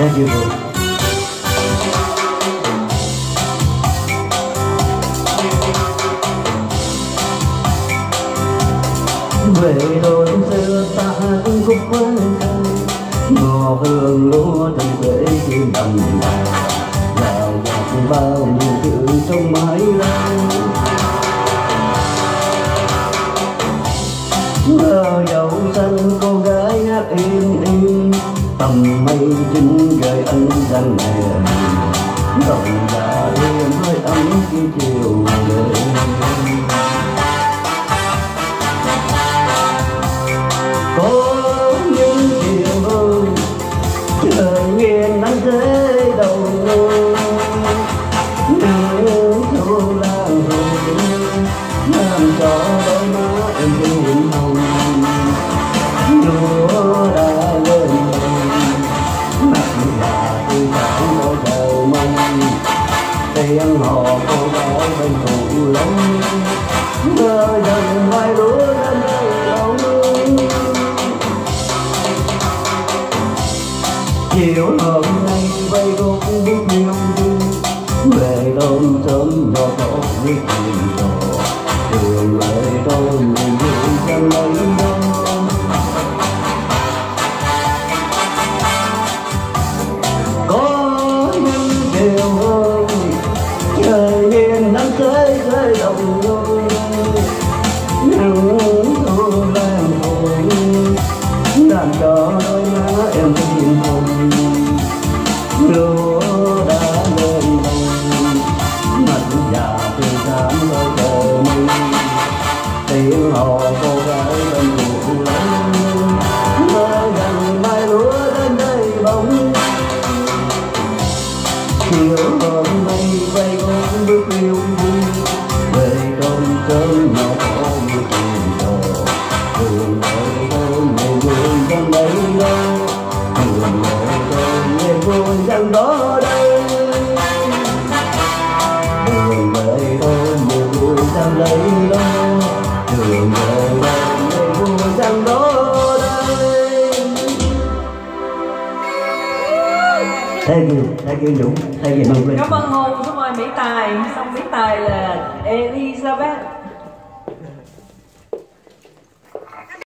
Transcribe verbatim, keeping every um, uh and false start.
Thank you. Về đôi xưa ta khúc quên cây, ngò hương lúa thân rễ trên đầm đà, vào nhạc bao nhiêu chữ trong mái lá. Mơ dấu xanh cô gái hát im im, tầm mây chính gợi ánh răng hè, rộng và đêm hơi ấm khi chiều về. Có những chiều hơn trời nghiêng nắng thế đầu ngôi, những thu lang hồng làm cho đôi má em đêm hồng. Lúa đã lên mặt là tôi chẳng bao giờ mong, tiếng hò cô gái bên phụ lông, mơ dần mai lúa lên đầu nương. Chiều hôm nay bay gốc bước nghiêng đi, về đón sớm do có biết chuyện trò, đường lại đôi mình vui chẳng lấy đâu. Có những chiều hôm trời nghiêng nắng tới rơi đầu ngôi, những thu lan hồng làm cho đôi má em nhìn hồng. Lúa đã lên đồng mặt già từ sáng tới trời mây, tiếng hò cô gái bên phụ lông, mơ gần mai lúa đến đây bóng. Chiều hôm nay bay con bước yêu vui, về trong sớm nhỏ có một chuyện trò, đường đời tôi ngày vui chẳng lấy đâu, đường đời tôi ngày vui chẳng đó đây. Đường đời tôi ngày vui chẳng lấy đâu, đường đời tôi ngày vui chẳng đó đây. Thank you, thank you Dũng, thank you Mông Linh. Cảm ơn Hùng, xin mời Mỹ Tài, xong Mỹ Tài là Elizabeth.